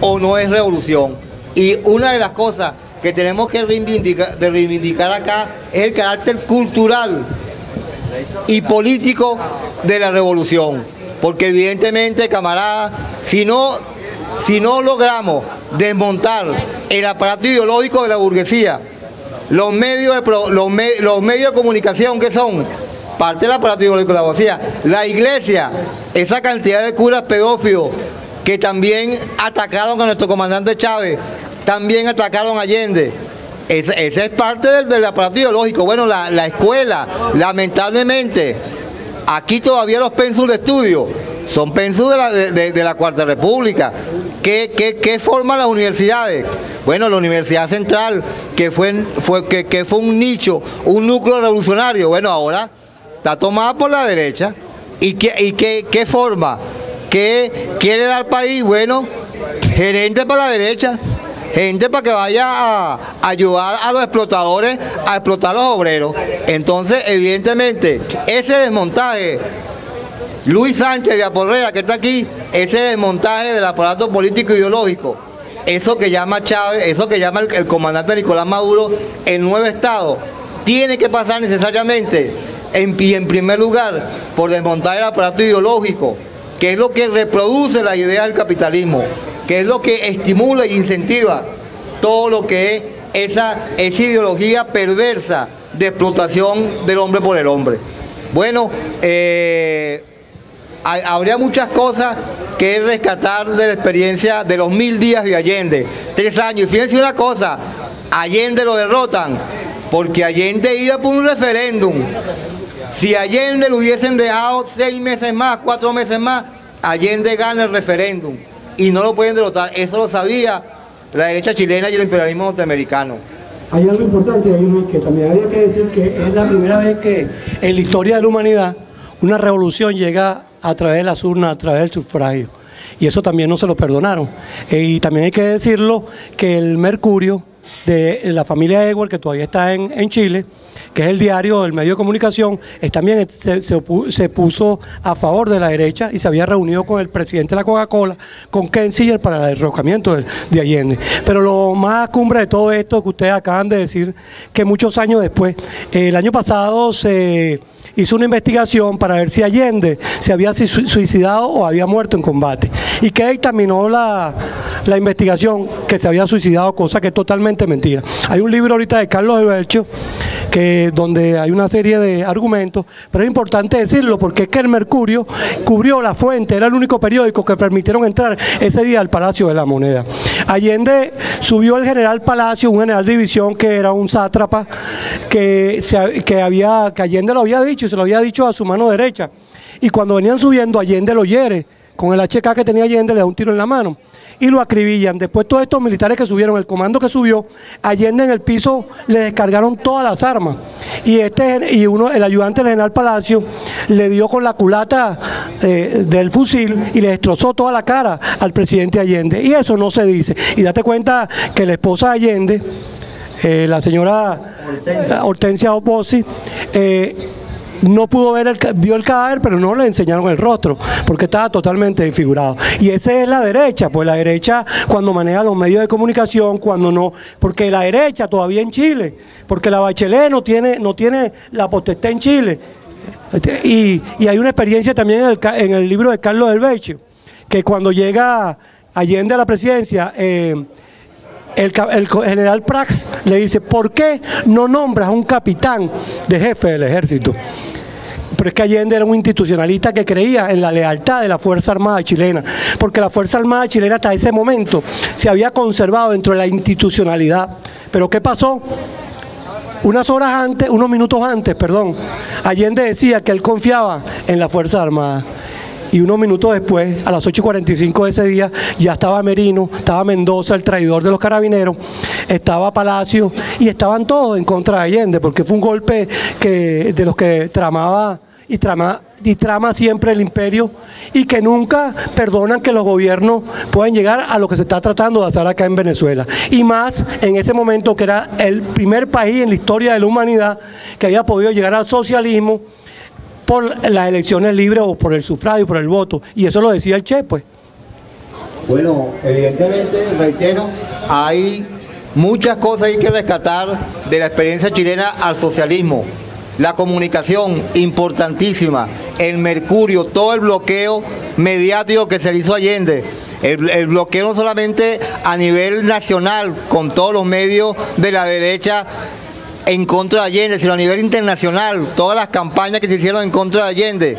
o no es revolución. Y una de las cosas que tenemos que reivindicar acá es el carácter cultural y político de la revolución. Porque evidentemente, camaradas, si no logramos desmontar el aparato ideológico de la burguesía, los medios de comunicación que son parte del aparato ideológico de la burguesía, la iglesia, esa cantidad de curas pedófilos que también atacaron a nuestro comandante Chávez, también atacaron a Allende. Esa es parte del aparato ideológico. Bueno, la escuela, lamentablemente, aquí todavía los pensus de estudio son pensus de la Cuarta República. ¿Qué forman las universidades? Bueno, la Universidad Central, que fue un nicho, un núcleo revolucionario, bueno, ahora está tomada por la derecha. ¿Y qué forma? ¿Qué quiere dar país? Bueno, gerente para la derecha, gente para que vaya a ayudar a los explotadores a explotar a los obreros. Entonces, evidentemente, ese desmontaje, Luis Sánchez de Aporrea, que está aquí, ese desmontaje del aparato político ideológico, eso que llama Chávez, eso que llama el comandante Nicolás Maduro, el nuevo Estado, tiene que pasar necesariamente, en primer lugar, por desmontar el aparato ideológico, que es lo que reproduce la idea del capitalismo, que es lo que estimula e incentiva todo lo que es esa ideología perversa de explotación del hombre por el hombre. Bueno, habría muchas cosas que rescatar de la experiencia de los 1000 días de Allende, 3 años. Y fíjense una cosa, Allende lo derrotan, porque Allende iba por un referéndum. Si Allende lo hubiesen dejado 6 meses más, 4 meses más, Allende gana el referéndum y no lo pueden derrotar. Eso lo sabía la derecha chilena y el imperialismo norteamericano. Hay algo importante ahí, Luis, que también había que decir que es la primera vez que en la historia de la humanidad una revolución llega a través de las urnas, a través del sufragio. Y eso también no se lo perdonaron. Y también hay que decirlo que el Mercurio de la familia Edward, que todavía está en Chile, que es el diario, el medio de comunicación, también se puso a favor de la derecha y se había reunido con el presidente de la Coca-Cola, con Kissinger, para el derrocamiento de Allende. Pero lo más cumbre de todo esto que ustedes acaban de decir, que muchos años después, el año pasado se hizo una investigación para ver si Allende se había suicidado o había muerto en combate. Y que dictaminó la investigación que se había suicidado, cosa que es totalmente mentira. Hay un libro ahorita de Carlos Helvecio, donde hay una serie de argumentos, pero es importante decirlo porque es que el Mercurio cubrió la fuente, era el único periódico que permitieron entrar ese día al Palacio de la Moneda. Allende subió el general Palacio, un general de división que era un sátrapa, que Allende lo había dicho y se lo había dicho a su mano derecha. Y cuando venían subiendo, Allende lo hiere, con el HK que tenía Allende le da un tiro en la mano y lo acribillan. Después todos estos militares que subieron, el comando que subió, Allende en el piso le descargaron todas las armas. Y el ayudante del general Palacio le dio con la culata del fusil y le destrozó toda la cara al presidente Allende. Y eso no se dice. Y date cuenta que la esposa de Allende, la señora Hortensia Opposi, no pudo vio el cadáver, pero no le enseñaron el rostro, porque estaba totalmente desfigurado. Y esa es la derecha, pues la derecha cuando maneja los medios de comunicación, cuando no, porque la derecha todavía en Chile, porque la Bachelet no tiene la potestad en Chile. Y hay una experiencia también en el libro de Carlos Helvecio, que cuando llega Allende a la presidencia, el general Prats le dice: ¿por qué no nombras a un capitán de jefe del ejército? Pero es que Allende era un institucionalista que creía en la lealtad de la Fuerza Armada chilena, porque la Fuerza Armada chilena hasta ese momento se había conservado dentro de la institucionalidad. ¿Pero qué pasó? Unos minutos antes, Allende decía que él confiaba en la Fuerza Armada. Y unos minutos después, a las 8:45 de ese día, ya estaba Merino, estaba Mendoza, el traidor de los carabineros, estaba Palacio, y estaban todos en contra de Allende, porque fue un golpe de los que tramaba y trama siempre el imperio, y que nunca perdonan que los gobiernos puedan llegar a lo que se está tratando de hacer acá en Venezuela. Y más en ese momento que era el primer país en la historia de la humanidad que había podido llegar al socialismo por las elecciones libres o por el sufragio, por el voto. Y eso lo decía el Che, pues. Bueno, evidentemente, reitero, hay muchas cosas que hay que rescatar de la experiencia chilena al socialismo. La comunicación, importantísima. El mercurio, todo el bloqueo mediático que se le hizo a Allende. El bloqueo no solamente a nivel nacional, con todos los medios de la derecha en contra de Allende, sino a nivel internacional, todas las campañas que se hicieron en contra de Allende.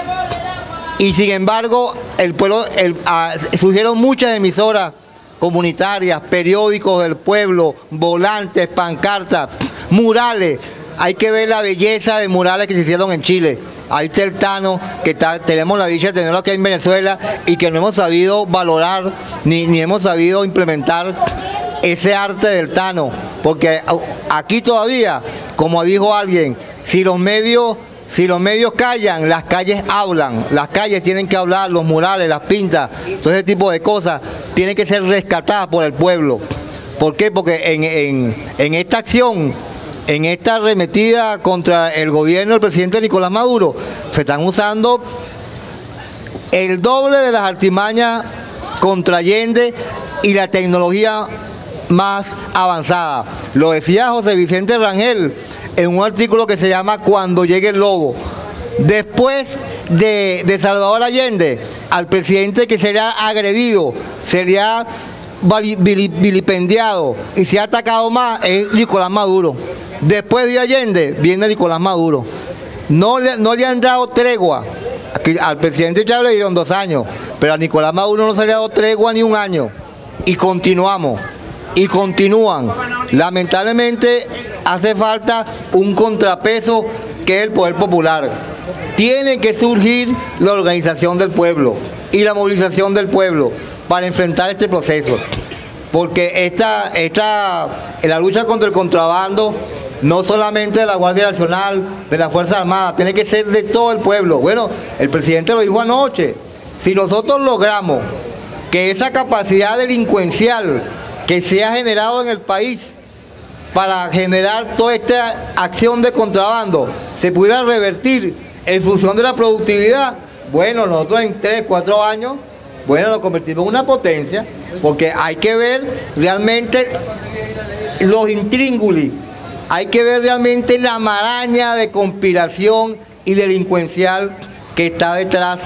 Y sin embargo, el pueblo, surgieron muchas emisoras comunitarias, periódicos del pueblo, volantes, pancartas, murales. Hay que ver la belleza de murales que se hicieron en Chile. Ahí está el Tano, que tenemos la dicha de tenerlo aquí en Venezuela y que no hemos sabido valorar ni hemos sabido implementar ese arte del Tano. Porque aquí todavía, como dijo alguien, si los medios callan, las calles hablan, las calles tienen que hablar, los murales, las pintas, todo ese tipo de cosas tienen que ser rescatadas por el pueblo. ¿Por qué? Porque en esta acción, en esta arremetida contra el gobierno del presidente Nicolás Maduro, se están usando el doble de las artimañas contra Allende y la tecnología más avanzada. Lo decía José Vicente Rangel en un artículo que se llama Cuando llegue el lobo. Después de Salvador Allende, al presidente que sería agredido, sería vilipendiado y se ha atacado más es Nicolás Maduro. Después de Allende viene Nicolás Maduro. No le han dado tregua. Al presidente Chávez le dieron 2 años, pero a Nicolás Maduro no se le ha dado tregua ni 1 año. Y continuamos. Y continúan. Lamentablemente hace falta un contrapeso que es el poder popular. Tiene que surgir la organización del pueblo y la movilización del pueblo para enfrentar este proceso. Porque la lucha contra el contrabando no solamente de la Guardia Nacional, de las Fuerzas Armadas, tiene que ser de todo el pueblo. Bueno, el presidente lo dijo anoche, si nosotros logramos que esa capacidad delincuencial que se ha generado en el país para generar toda esta acción de contrabando se pudiera revertir en función de la productividad, bueno, nosotros en 3, 4 años, bueno, nos convertimos en una potencia, porque hay que ver realmente los intríngulis, hay que ver realmente la maraña de conspiración y delincuencial que está detrás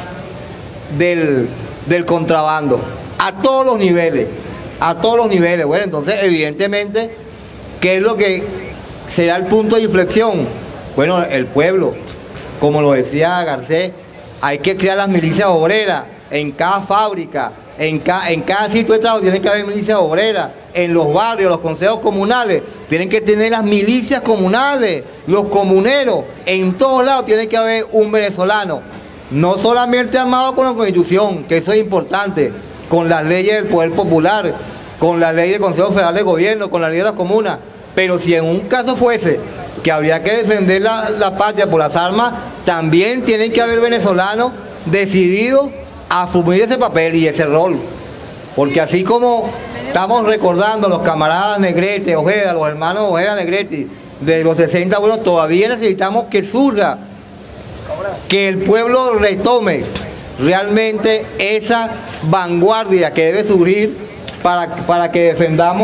del contrabando, a todos los niveles, Bueno, entonces, evidentemente, ¿qué es lo que será el punto de inflexión? Bueno, el pueblo, como lo decía Garcés, hay que crear las milicias obreras en cada fábrica, en cada sitio de trabajo tiene que haber milicias obreras, en los barrios, los consejos comunales, tienen que tener las milicias comunales, los comuneros, en todos lados tiene que haber un venezolano, no solamente armado con la Constitución, que eso es importante, con las leyes del poder popular, con la ley del Consejo Federal de Gobierno, con la ley de las comunas, pero si en un caso fuese que habría que defender la patria por las armas, también tienen que haber venezolanos decididos a asumir ese papel y ese rol, porque así como estamos recordando a los camaradas Negrete, Ojeda, los hermanos Ojeda Negrete de los 60, bueno, todavía necesitamos que surja, que el pueblo retome realmente esa vanguardia que debe surgir para que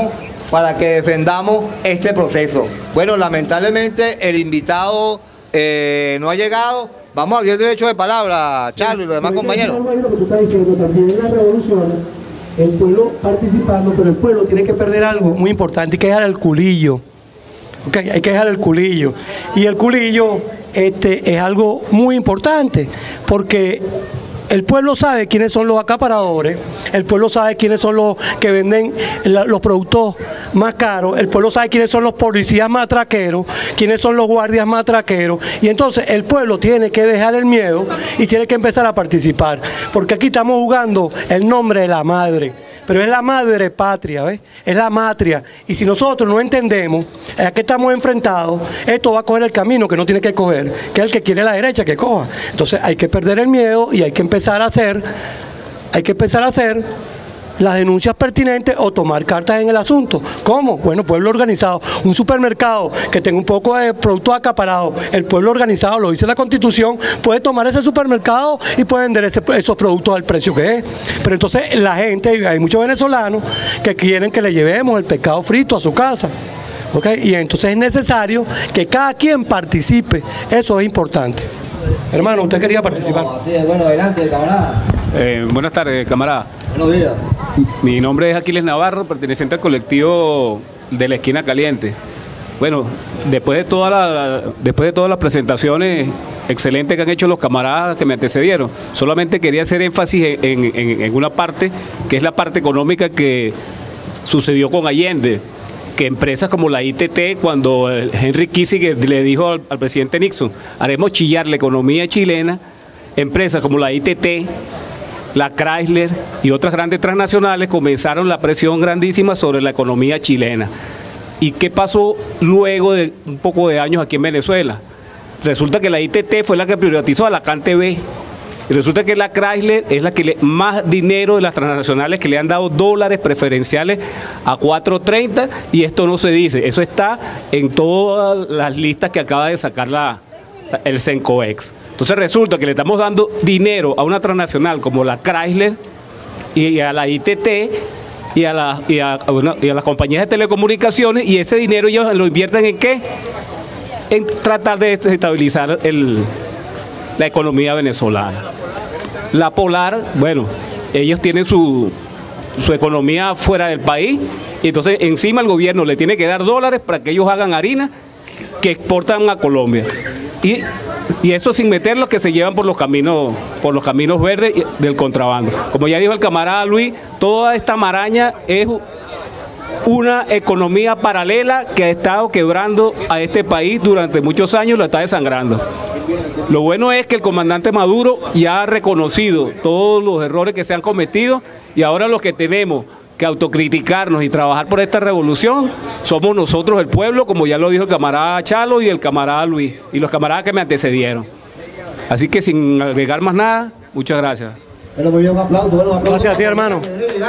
defendamos este proceso. Bueno, lamentablemente el invitado no ha llegado. Vamos a abrir el derecho de palabra, Charlie y los demás compañeros. Lo que tú estás diciendo, también en la revolución, el pueblo participando, pero el pueblo tiene que perder algo muy importante, hay que dejar el culillo. Okay, hay que dejar el culillo. Y el culillo es algo muy importante, porque el pueblo sabe quiénes son los acaparadores, el pueblo sabe quiénes son los que venden los productos más caros, el pueblo sabe quiénes son los policías matraqueros, quiénes son los guardias matraqueros, y entonces el pueblo tiene que dejar el miedo y tiene que empezar a participar, porque aquí estamos jugando el nombre de la madre. Pero es la madre patria, ¿ves? Es la matria. Y si nosotros no entendemos a qué estamos enfrentados, esto va a coger el camino que no tiene que coger, que es el que quiere la derecha que coja. Entonces hay que perder el miedo y hay que empezar a hacer las denuncias pertinentes o tomar cartas en el asunto. ¿Cómo? Bueno, pueblo organizado. Un supermercado que tenga un poco de productos acaparados, el pueblo organizado, lo dice la Constitución, puede tomar ese supermercado y puede vender esos productos al precio que es. Pero entonces la gente, hay muchos venezolanos que quieren que le llevemos el pescado frito a su casa. ¿Okay? Y entonces es necesario que cada quien participe. Eso es importante. Hermano, ¿usted quería participar? Sí, bueno, adelante, camarada. Buenas tardes, camarada. Buenos días. Mi nombre es Aquiles Navarro, perteneciente al colectivo de la Esquina Caliente. Bueno, después de todas las presentaciones excelentes que han hecho los camaradas que me antecedieron, solamente quería hacer énfasis en una parte, que es la parte económica que sucedió con Allende, que empresas como la ITT, cuando Henry Kissinger le dijo al presidente Nixon, haremos chillar la economía chilena, empresas como la ITT, la Chrysler y otras grandes transnacionales comenzaron la presión grandísima sobre la economía chilena. ¿Y qué pasó luego de un poco de años aquí en Venezuela? Resulta que la ITT fue la que privatizó a la CanTV. Y resulta que la Chrysler es la que más dinero de las transnacionales que le han dado dólares preferenciales a 4.30, y esto no se dice. Eso está en todas las listas que acaba de sacar el Cencoex. Entonces resulta que le estamos dando dinero a una transnacional como la Chrysler y a la ITT y a las compañías de telecomunicaciones, y ese dinero ellos lo invierten ¿en qué? En tratar de desestabilizar la economía venezolana. La Polar, bueno, ellos tienen su economía fuera del país, y entonces encima el gobierno le tiene que dar dólares para que ellos hagan harina que exportan a Colombia. Y eso sin meter los que se llevan por los caminos verdes del contrabando. Como ya dijo el camarada Luis, toda esta maraña es una economía paralela que ha estado quebrando a este país durante muchos años, lo está desangrando. Lo bueno es que el comandante Maduro ya ha reconocido todos los errores que se han cometido, y ahora los que tenemos que autocriticarnos y trabajar por esta revolución somos nosotros, el pueblo, como ya lo dijo el camarada Chalo y el camarada Luis y los camaradas que me antecedieron. Así que sin agregar más nada, muchas gracias. Bueno, muy bien, un aplauso, bueno, un aplauso. Gracias a ti, hermano.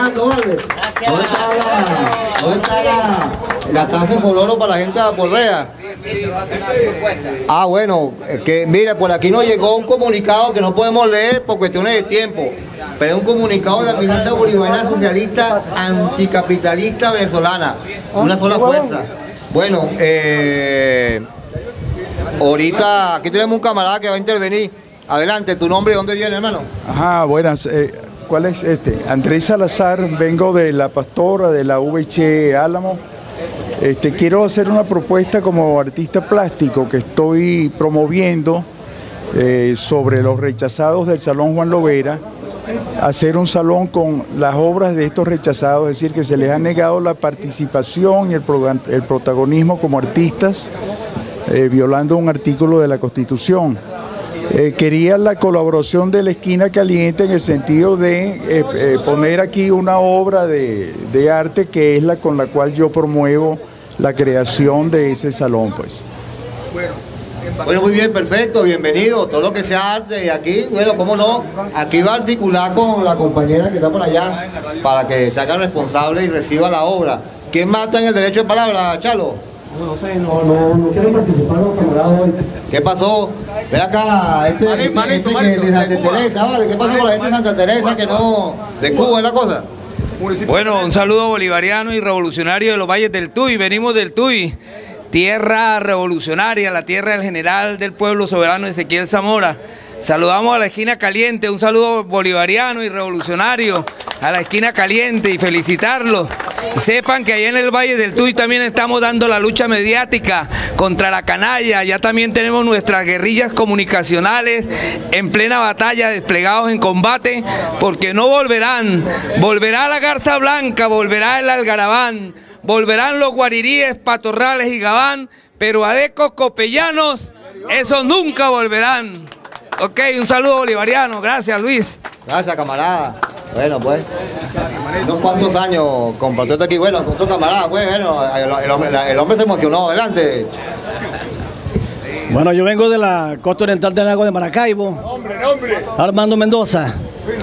¿Dónde está la taza de coloro para la gente de Porrea? Ah, bueno, que mire, por aquí nos llegó un comunicado que no podemos leer por cuestiones de tiempo, pero es un comunicado de la Alianza Bolivariana Socialista Anticapitalista Venezolana, una sola fuerza. Bueno, ahorita aquí tenemos un camarada que va a intervenir. Adelante, ¿tu nombre? ¿De dónde viene, hermano? Ajá, buenas. ¿Cuál es este? Andrés Salazar, vengo de La Pastora, de la VH Álamo. Quiero hacer una propuesta como artista plástico que estoy promoviendo sobre los rechazados del Salón Juan Lovera, hacer un salón con las obras de estos rechazados, es decir, que se les ha negado la participación y el protagonismo como artistas, violando un artículo de la Constitución. Quería la colaboración de la Esquina Caliente en el sentido de poner aquí una obra de arte que es la con la cual yo promuevo la creación de ese salón, pues. Bueno, muy bien, perfecto, bienvenido. Todo lo que sea arte, y aquí, bueno, cómo no, aquí va a articular con la compañera que está por allá para que se haga responsable y reciba la obra. ¿Quién más está en el derecho de palabra, Chalo? No sé, no quiero participar los camaradas hoy. ¿Qué pasó? Ven acá, que de Santa Teresa, ¿vale? ¿Qué pasó con la gente de Santa Teresa que no, de Cuba es la cosa? Bueno, un saludo bolivariano y revolucionario de los valles del Tuy. Venimos del Tuy, tierra revolucionaria, la tierra del general del pueblo soberano Ezequiel Zamora. Saludamos a la Esquina Caliente, un saludo bolivariano y revolucionario a la Esquina Caliente y felicitarlos. Sepan que allá en el Valle del Tuy también estamos dando la lucha mediática contra la canalla. Ya también tenemos nuestras guerrillas comunicacionales en plena batalla, desplegados en combate, porque no volverán. Volverá la Garza Blanca, volverá el Algarabán, volverán los guariríes, Patorrales y Gabán, pero adecos copellanos, esos nunca volverán. Ok, un saludo bolivariano. Gracias, Luis. Gracias, camarada. Bueno, pues, unos cuantos años compartió aquí, bueno, con tu camarada, pues, bueno, el hombre se emocionó. Adelante. Bueno, yo vengo de la costa oriental del lago de Maracaibo. Armando Mendoza.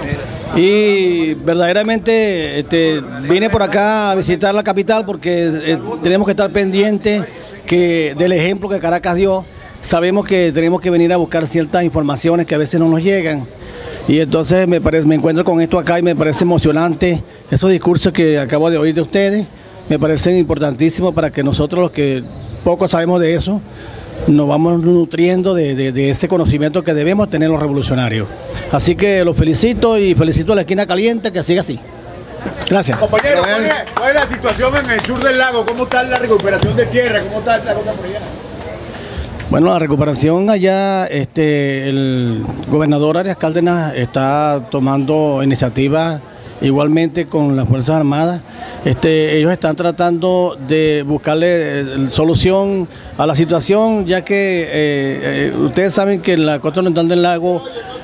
Y verdaderamente vine por acá a visitar la capital porque tenemos que estar pendientes del ejemplo que Caracas dio. Sabemos que tenemos que venir a buscar ciertas informaciones que a veces no nos llegan. Y entonces me encuentro con esto acá y me parece emocionante. Esos discursos que acabo de oír de ustedes me parecen importantísimos para que nosotros, los que poco sabemos de eso, nos vamos nutriendo de ese conocimiento que debemos tener los revolucionarios. Así que los felicito y felicito a la Esquina Caliente, que siga así. Gracias. Compañero, ¿cuál es la situación en el sur del lago? ¿Cómo está la recuperación de tierra? ¿Cómo está la cosa por allá? Bueno, la recuperación allá, el gobernador Arias Cárdenas está tomando iniciativas igualmente con las Fuerzas Armadas. Ellos están tratando de buscarle solución a la situación, ya que ustedes saben que en la costa oriental del lago,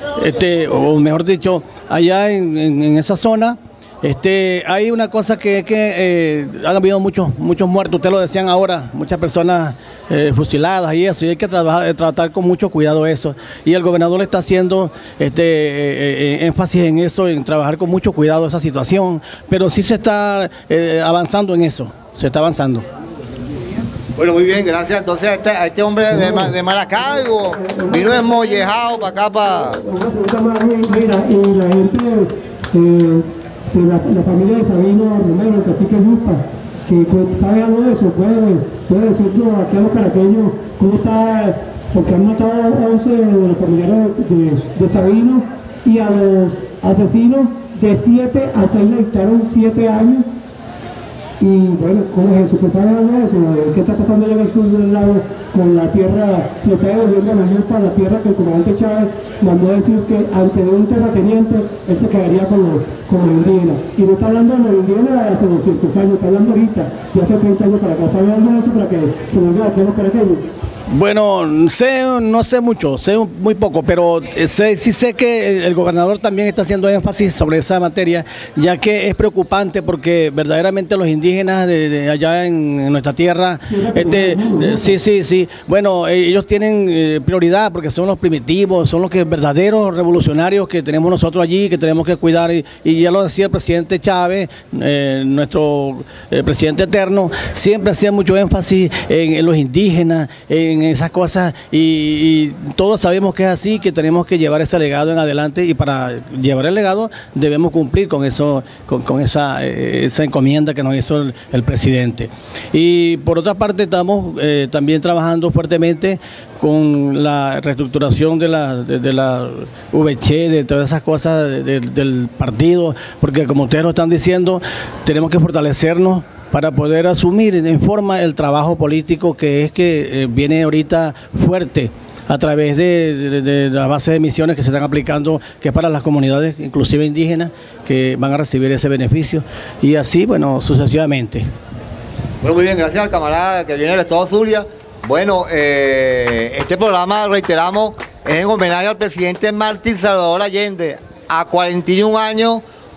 o mejor dicho, allá en esa zona, hay una cosa que han habido muchos muertos, ustedes lo decían ahora, muchas personas fusiladas y eso, y hay que tratar con mucho cuidado eso. Y el gobernador está haciendo énfasis en eso, en trabajar con mucho cuidado esa situación, pero sí se está avanzando en eso, se está avanzando. Bueno, muy bien, gracias. Entonces a este hombre de Maracaibo vino desmollejado para acá, para... Mira, y la gente... la familia de Sabino Romero, el cacique Yupa, que sabe algo de eso, puede decirlo aquí a los caraqueños, cómo está, porque han matado a 11 de los familiares de Sabino y a los asesinos de 7 a 6 le dictaron 7 años. Y bueno, ¿cómo es eso? ¿Qué sabe algo de eso? ¿Qué está pasando allá en el sur del lago con la tierra? Se lo está devolviendo a Manuel para la tierra que el comandante Chávez mandó a decir que ante un terrateniente él se quedaría con los indígenas. Y no está hablando de los indígenas de hace 200 años, está hablando ahorita, de hace 30 años para acá. ¿Sabe algo de eso para que se nos vea aquí a los caraqueños? Bueno, no sé mucho, sé muy poco, pero sí sé que el gobernador también está haciendo énfasis sobre esa materia, ya que es preocupante porque verdaderamente los indígenas de allá en nuestra tierra, sí, bueno, ellos tienen prioridad porque son los primitivos, son los verdaderos revolucionarios que tenemos nosotros allí, que tenemos que cuidar, y ya lo decía el presidente Chávez, nuestro presidente eterno, siempre hacía mucho énfasis en los indígenas, en esas cosas, y todos sabemos que es así, que tenemos que llevar ese legado en adelante, y para llevar el legado debemos cumplir con eso, con esa encomienda que nos hizo el presidente. Y por otra parte estamos también trabajando fuertemente con la reestructuración de la VC, de todas esas cosas del partido, porque como ustedes lo están diciendo, tenemos que fortalecernos para poder asumir en forma el trabajo político que viene ahorita fuerte a través de la base de misiones que se están aplicando, que es para las comunidades, inclusive indígenas, que van a recibir ese beneficio, y así, bueno, sucesivamente. Bueno, muy bien, gracias al camarada que viene del estado Zulia. Bueno, este programa, reiteramos, es en homenaje al presidente mártir Salvador Allende, a 41 años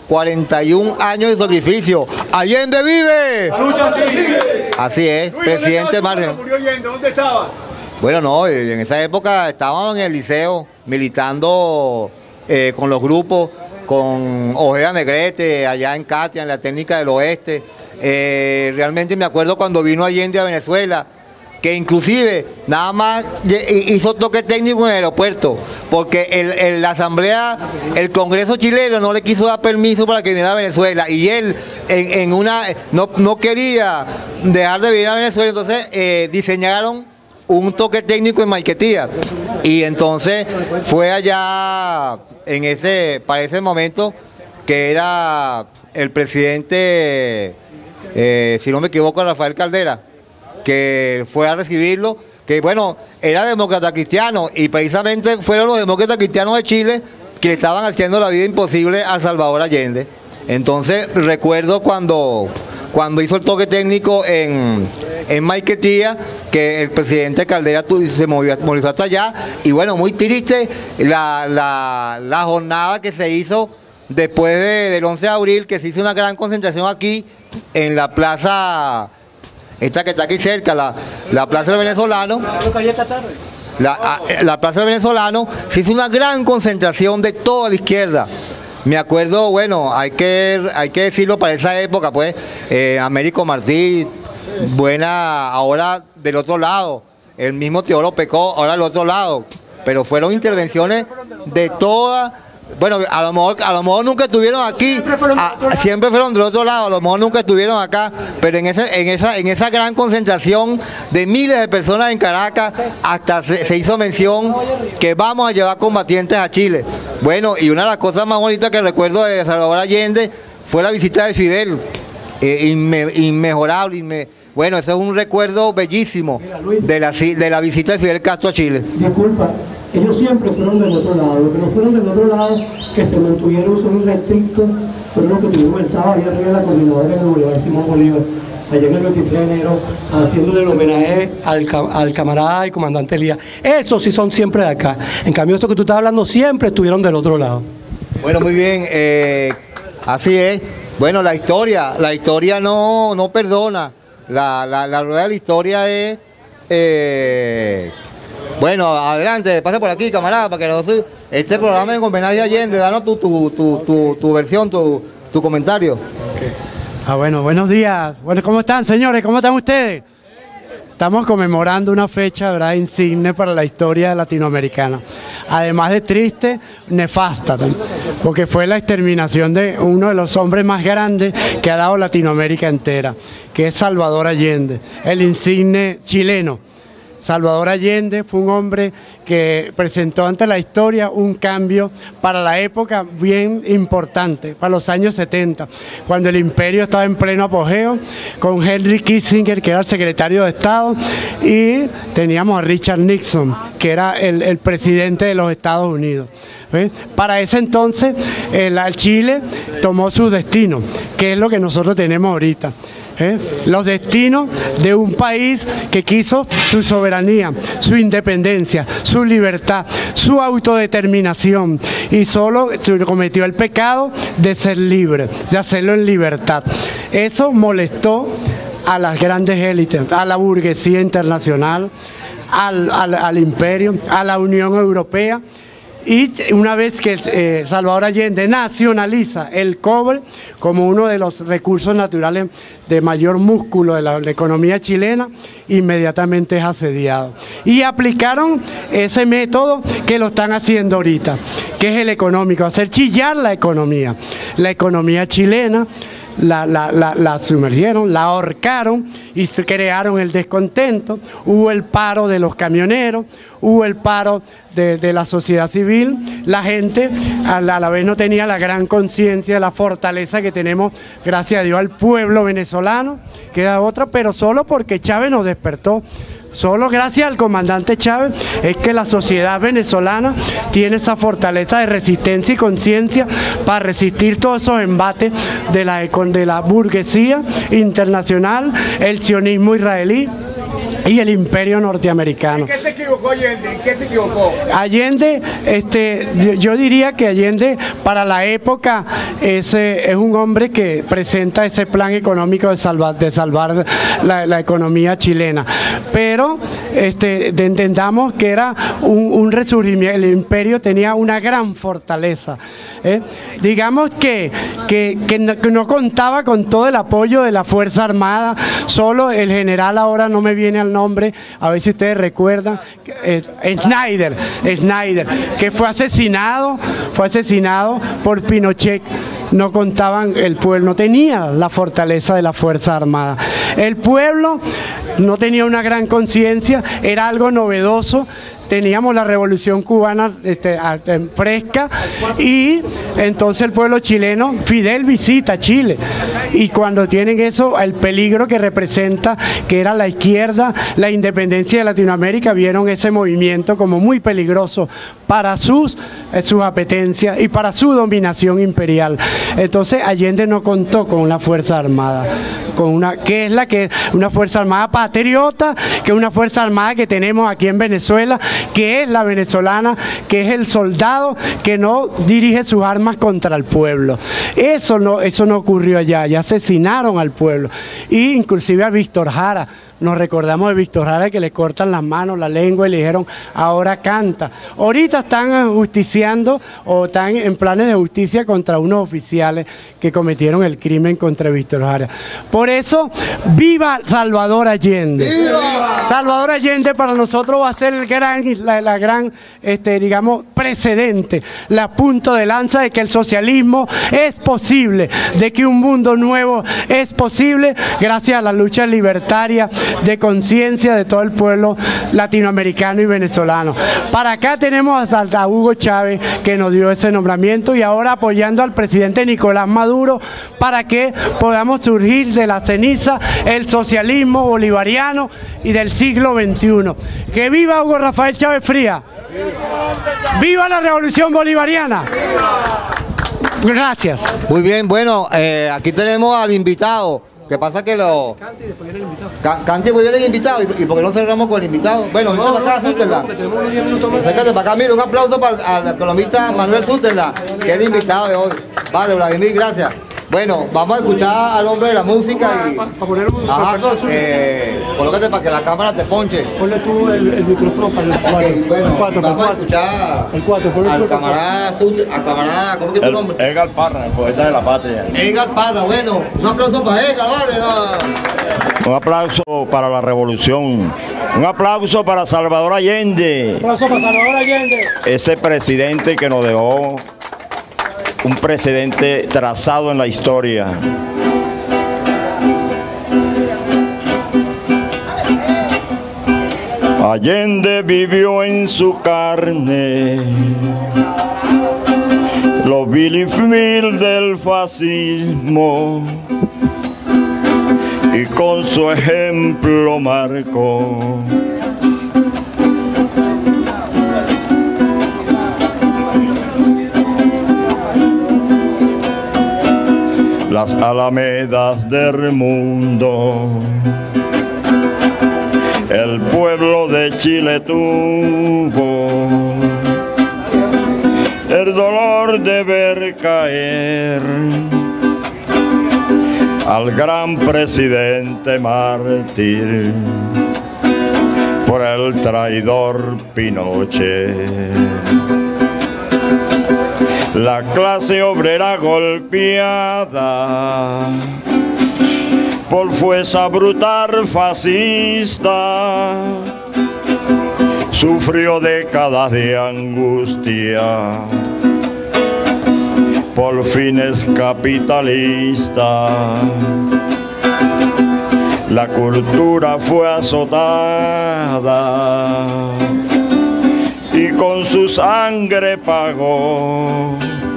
de sacrificio. ¡Allende vive! ¡La lucha sigue! Así es, Luis, presidente mártir. murió Allende, ¿dónde estaba? Bueno, no, en esa época estábamos en el liceo, militando con los grupos, con Ojeda Negrete, allá en Katia, en la técnica del oeste. Realmente me acuerdo cuando vino Allende a Venezuela, que inclusive nada más hizo toque técnico en el aeropuerto, porque la asamblea, el Congreso chileno no le quiso dar permiso para que viniera a Venezuela, y él no quería dejar de venir a Venezuela, entonces diseñaron un toque técnico en Maiquetía, y entonces fue allá para ese momento que era el presidente, si no me equivoco, Rafael Caldera, que fue a recibirlo, que bueno, era demócrata cristiano, y precisamente fueron los demócratas cristianos de Chile que le estaban haciendo la vida imposible a Salvador Allende. Entonces recuerdo cuando hizo el toque técnico en Maiquetía, que el presidente Caldera se movilizó hasta allá, y bueno, muy triste la jornada que se hizo después del 11 de abril, que se hizo una gran concentración aquí en la plaza, esta que está aquí cerca, la Plaza del Venezolano. La Plaza del Venezolano, se hizo una gran concentración de toda la izquierda Me acuerdo, bueno, hay que decirlo para esa época, pues, Américo Martí, buena, ahora del otro lado, el mismo Teodoro Pecó, ahora del otro lado, pero fueron intervenciones de todas. Bueno, a lo mejor nunca estuvieron aquí, siempre fueron del otro lado, a lo mejor nunca estuvieron acá, pero en esa gran concentración de miles de personas en Caracas, hasta se hizo mención que vamos a llevar combatientes a Chile. Bueno, y una de las cosas más bonitas que recuerdo de Salvador Allende fue la visita de Fidel, inmejorable, bueno, ese es un recuerdo bellísimo de la visita de Fidel Castro a Chile. Disculpa. Ellos siempre fueron del otro lado, los que no fueron del otro lado, que se mantuvieron, son irrestrictos, fueron los que tuvimos el sábado ahí arriba en la coordinadora en el Boulevard Simón Bolívar, allá en el 23 de enero, haciéndole el homenaje al camarada y comandante Elías. Esos sí son siempre de acá, en cambio estos que tú estás hablando siempre estuvieron del otro lado. Bueno, muy bien, así es. Bueno, la historia no perdona, la rueda de la historia es... Bueno, adelante, pase por aquí, camarada, para que este programa en homenaje a Allende, danos tu versión, tu comentario. Bueno, buenos días. Bueno, ¿cómo están, señores? ¿Cómo están ustedes? Estamos conmemorando una fecha, ¿verdad?, insigne para la historia latinoamericana. Además de triste, nefasta, porque fue la exterminación de uno de los hombres más grandes que ha dado Latinoamérica entera, que es Salvador Allende, el insigne chileno. Salvador Allende fue un hombre que presentó ante la historia un cambio para la época bien importante, para los años 70, cuando el imperio estaba en pleno apogeo, con Henry Kissinger, que era el secretario de Estado, y teníamos a Richard Nixon, que era el presidente de los Estados Unidos. Para ese entonces, Chile tomó su destino, que es lo que nosotros tenemos ahorita. Los destinos de un país que quiso su soberanía, su independencia, su libertad, su autodeterminación, y solo cometió el pecado de ser libre, de hacerlo en libertad. Eso molestó a las grandes élites, a la burguesía internacional, al imperio, a la Unión Europea. Y una vez que Salvador Allende nacionaliza el cobre como uno de los recursos naturales de mayor músculo de la economía chilena, inmediatamente es asediado. Y aplicaron ese método que lo están haciendo ahorita, que es el económico, hacer chillar la economía. La economía chilena la sumergieron, la ahorcaron y crearon el descontento. Hubo el paro de los camioneros, hubo el paro de la sociedad civil. La gente a la vez no tenía la gran conciencia de la fortaleza que tenemos, gracias a Dios, al pueblo venezolano, que era otra, pero solo porque Chávez nos despertó. Solo gracias al comandante Chávez es que la sociedad venezolana tiene esa fortaleza de resistencia y conciencia para resistir todos esos embates de la burguesía internacional, el sionismo israelí y el imperio norteamericano. ¿En qué se equivocó Allende? ¿En qué se equivocó? Allende, yo diría que Allende para la época es un hombre que presenta ese plan económico de salvar la economía chilena, pero entendamos que era un resurgimiento. El imperio tenía una gran fortaleza, digamos que no contaba con todo el apoyo de la Fuerza Armada. Solo el general, ahora no me viene al nombre, a ver si ustedes recuerdan, Schneider, que fue asesinado por Pinochet. No contaban, el pueblo no tenía la fortaleza de la Fuerza Armada. El pueblo no tenía una gran conciencia, era algo novedoso. Teníamos la Revolución Cubana fresca, y entonces el pueblo chileno, Fidel visita Chile, y cuando tienen eso, el peligro que representa, que era la izquierda, la independencia de Latinoamérica, vieron ese movimiento como muy peligroso para sus apetencias y para su dominación imperial. Entonces Allende no contó con una Fuerza Armada, que es una Fuerza Armada patriota, que es una Fuerza Armada que tenemos aquí en Venezuela, que es la venezolana, que es el soldado que no dirige sus armas contra el pueblo. Eso no ocurrió allá asesinaron al pueblo, e inclusive a Víctor Jara. nos recordamos de Víctor Jara, que le cortan las manos, la lengua y le dijeron, ahora canta. Ahorita están justiciando o están en planes de justicia contra unos oficiales que cometieron el crimen contra Víctor Jara. Por eso, ¡viva Salvador Allende! ¡Viva! Salvador Allende para nosotros va a ser el gran digamos, precedente, la punta de lanza de que el socialismo es posible, de que un mundo nuevo es posible gracias a la lucha libertaria de conciencia de todo el pueblo latinoamericano y venezolano. Para acá tenemos a Hugo Chávez, que nos dio ese nombramiento, y ahora apoyando al presidente Nicolás Maduro para que podamos surgir de la ceniza el socialismo bolivariano y del siglo XXI. ¡Que viva Hugo Rafael Chávez Frías! ¡Viva la revolución bolivariana! Gracias. Muy bien, bueno, aquí tenemos al invitado. ¿Qué pasa? Que lo... Cante y después viene el invitado. Cante y después viene el invitado. ¿Y por qué no cerramos con el invitado? Bueno, vente para acá, Súterla. Acércate para acá, mira, un aplauso para el economista Manuel Súterla, que es el invitado de hoy. Vale, Vladimir, gracias. Bueno, vamos a escuchar al hombre de la música y... Ajá, colócate para que la cámara te ponche. Ponle tú el micrófono para el 4. Okay, bueno, vamos a escuchar el 4, al camarada, ¿cómo que es tu nombre? Edgar Parra, el poeta de la patria. Edgar Parra, bueno, un aplauso para Edgar, vale. Un aplauso para la revolución. Un aplauso para Salvador Allende. Un aplauso para Salvador Allende. Ese presidente que nos dejó un precedente trazado en la historia. Allende vivió en su carne los vilifil del fascismo y con su ejemplo marcó las alamedas del mundo. El pueblo de Chile tuvo el dolor de ver caer al gran presidente mártir por el traidor Pinochet. La clase obrera golpeada por fuerza brutal fascista sufrió décadas de angustia por fines capitalistas. La cultura fue azotada y con su sangre pagó.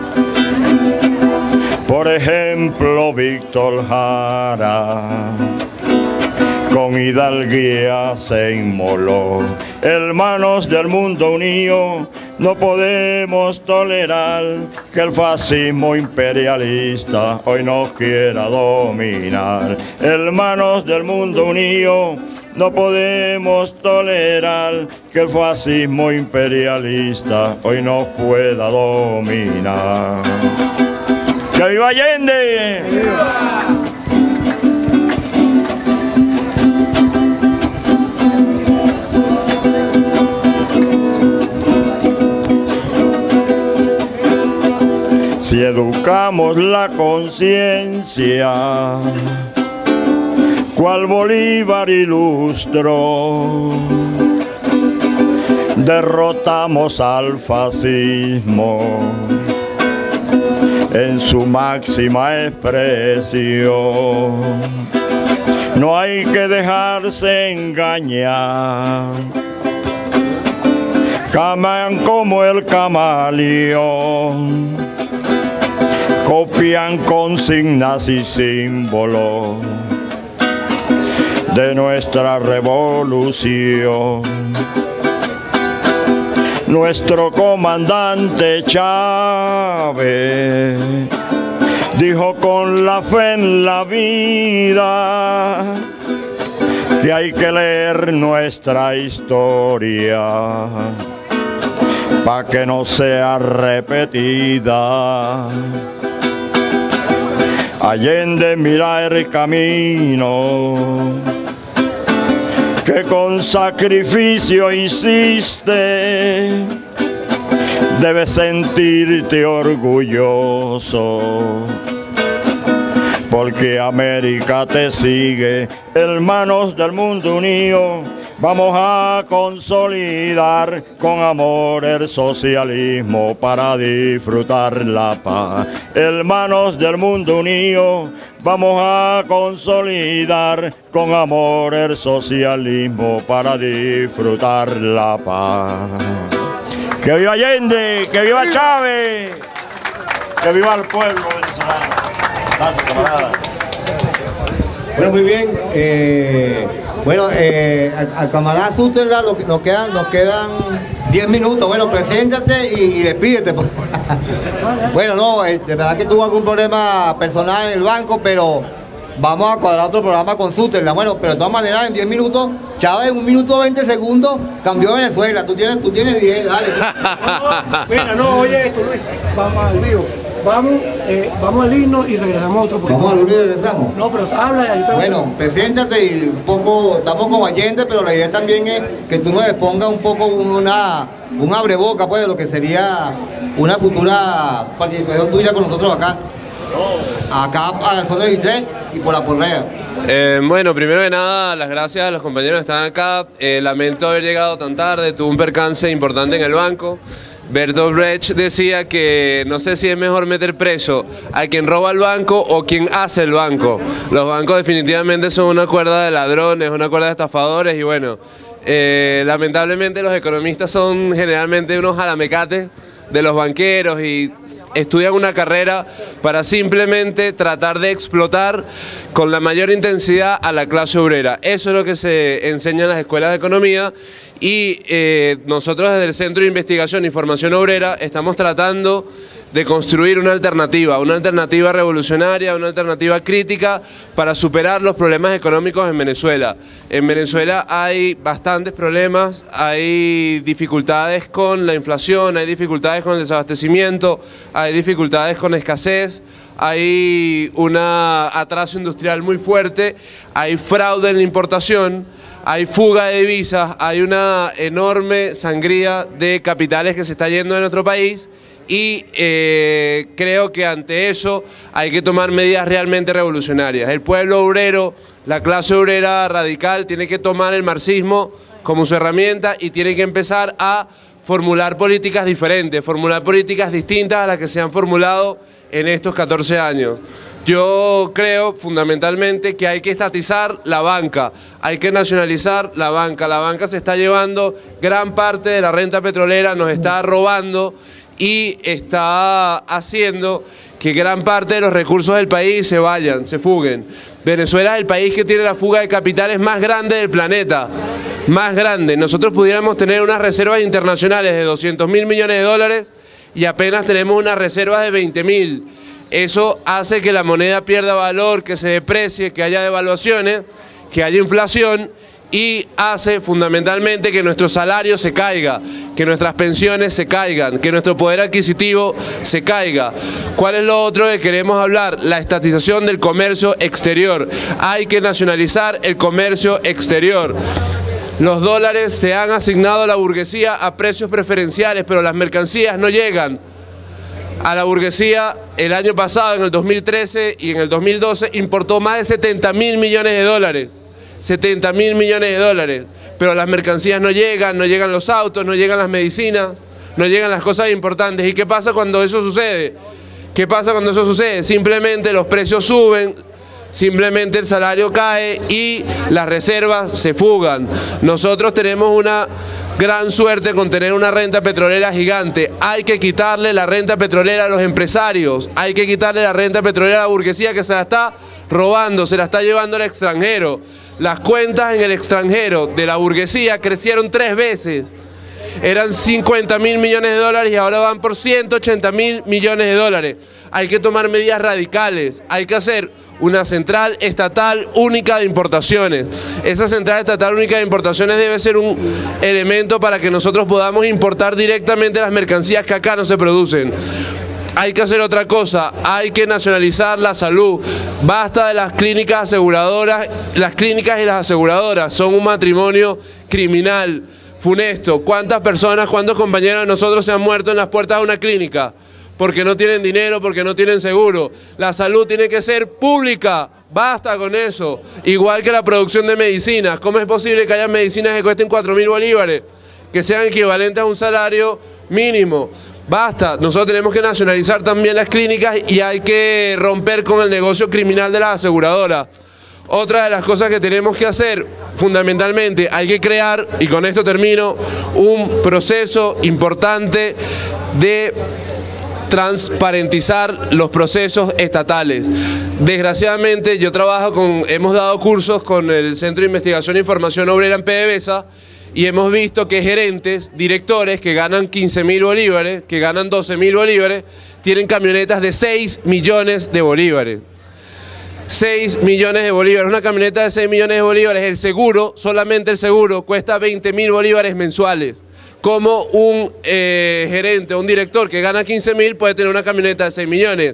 Por ejemplo, Víctor Jara con hidalguía se inmoló. Hermanos del mundo unido, no podemos tolerar que el fascismo imperialista hoy nos quiera dominar. Hermanos del mundo unido, no podemos tolerar que el fascismo imperialista hoy nos pueda dominar. ¡Que viva Allende! Si educamos la conciencia, cual Bolívar ilustró, derrotamos al fascismo en su máxima expresión. No hay que dejarse engañar, caman como el camaleón, copian consignas y símbolos de nuestra revolución. Nuestro comandante Chávez dijo con la fe en la vida que hay que leer nuestra historia para que no sea repetida. Allende mira el camino que con sacrificio hiciste, debes sentirte orgulloso, porque América te sigue, hermanos del mundo unido. Vamos a consolidar con amor el socialismo para disfrutar la paz. Hermanos del mundo unido, vamos a consolidar con amor el socialismo para disfrutar la paz. ¡Que viva Allende! ¡Que viva Chávez! ¡Que viva el pueblo venezolano! Gracias, camarada. Bueno, muy bien. Al camarada Suterla nos quedan 10 minutos. Bueno, preséntate y despídete. Bueno, no, de verdad que tuvo algún problema personal en el banco, pero vamos a cuadrar otro programa con Suterla. Bueno, pero de todas maneras, en 10 minutos, Chávez en 1 minuto 20 segundos cambió Venezuela. Tú tienes 10, dale. Mira, no, oye esto, Luis. Vamos al vivo. Vamos al himno y regresamos a otro programa. ¿Vamos al himno y regresamos? No, pero habla y ahí. Bueno, preséntate y un poco, estamos con Allende, pero la idea también es que tú nos expongas un poco un abreboca, pues, de lo que sería una futura participación tuya con nosotros acá al Son 16 y por la Porrea. Bueno, primero de nada, las gracias a los compañeros que están acá. Lamento haber llegado tan tarde, tuve un percance importante en el banco. Bertolt Brecht decía que no sé si es mejor meter preso a quien roba el banco o quien hace el banco. Los bancos definitivamente son una cuerda de ladrones, una cuerda de estafadores y bueno, lamentablemente los economistas son generalmente unos jalamecates de los banqueros y estudian una carrera para simplemente tratar de explotar con la mayor intensidad a la clase obrera. Eso es lo que se enseña en las escuelas de economía. Y nosotros desde el Centro de Investigación y Formación Obrera estamos tratando de construir una alternativa revolucionaria, una alternativa crítica para superar los problemas económicos en Venezuela. En Venezuela hay bastantes problemas, hay dificultades con la inflación, hay dificultades con el desabastecimiento, hay dificultades con escasez, hay un atraso industrial muy fuerte, hay fraude en la importación, hay fuga de divisas, hay una enorme sangría de capitales que se está yendo de nuestro país y creo que ante eso hay que tomar medidas realmente revolucionarias. El pueblo obrero, la clase obrera radical tiene que tomar el marxismo como su herramienta y tiene que empezar a formular políticas diferentes, formular políticas distintas a las que se han formulado en estos 14 años. Yo creo fundamentalmente que hay que estatizar la banca, hay que nacionalizar la banca se está llevando gran parte de la renta petrolera, nos está robando y está haciendo que gran parte de los recursos del país se vayan, se fuguen. Venezuela es el país que tiene la fuga de capitales más grande del planeta, más grande. Nosotros pudiéramos tener unas reservas internacionales de 200.000 millones de dólares y apenas tenemos unas reservas de 20.000. Eso hace que la moneda pierda valor, que se deprecie, que haya devaluaciones, que haya inflación y hace fundamentalmente que nuestro salario se caiga, que nuestras pensiones se caigan, que nuestro poder adquisitivo se caiga. ¿Cuál es lo otro que queremos hablar? La estatización del comercio exterior. Hay que nacionalizar el comercio exterior. Los dólares se han asignado a la burguesía a precios preferenciales, pero las mercancías no llegan a la burguesía. El año pasado, en el 2013 y en el 2012, importó más de 70.000 millones de dólares. 70.000 millones de dólares. Pero las mercancías no llegan los autos, no llegan las medicinas, no llegan las cosas importantes. ¿Y qué pasa cuando eso sucede? ¿Qué pasa cuando eso sucede? Simplemente los precios suben, simplemente el salario cae y las reservas se fugan. Nosotros tenemos una gran suerte con tener una renta petrolera gigante. Hay que quitarle la renta petrolera a los empresarios, hay que quitarle la renta petrolera a la burguesía que se la está robando, se la está llevando al extranjero. Las cuentas en el extranjero de la burguesía crecieron 3 veces. Eran 50.000 millones de dólares y ahora van por 180.000 millones de dólares. Hay que tomar medidas radicales, hay que hacer una central estatal única de importaciones. Esa central estatal única de importaciones debe ser un elemento para que nosotros podamos importar directamente las mercancías que acá no se producen. hay que hacer otra cosa, hay que nacionalizar la salud. Basta de las clínicas aseguradoras, las clínicas y las aseguradoras son un matrimonio criminal, funesto. ¿Cuántas personas, cuántos compañeros de nosotros se han muerto en las puertas de una clínica? Porque no tienen dinero, porque no tienen seguro. La salud tiene que ser pública. Basta con eso. Igual que la producción de medicinas. ¿Cómo es posible que haya medicinas que cuesten 4.000 bolívares? Que sean equivalentes a un salario mínimo. Basta. Nosotros tenemos que nacionalizar también las clínicas y hay que romper con el negocio criminal de las aseguradoras. Otra de las cosas que tenemos que hacer, fundamentalmente, hay que crear, y con esto termino, un proceso importante de transparentizar los procesos estatales. Desgraciadamente hemos dado cursos con el Centro de Investigación e Información Obrera en PDVSA y hemos visto que gerentes, directores que ganan 15.000 bolívares, que ganan 12.000 bolívares, tienen camionetas de 6 millones de bolívares. 6 millones de bolívares, una camioneta de 6 millones de bolívares, el seguro, solamente el seguro, cuesta 20.000 bolívares mensuales. Como un gerente, un director que gana 15.000 puede tener una camioneta de 6 millones.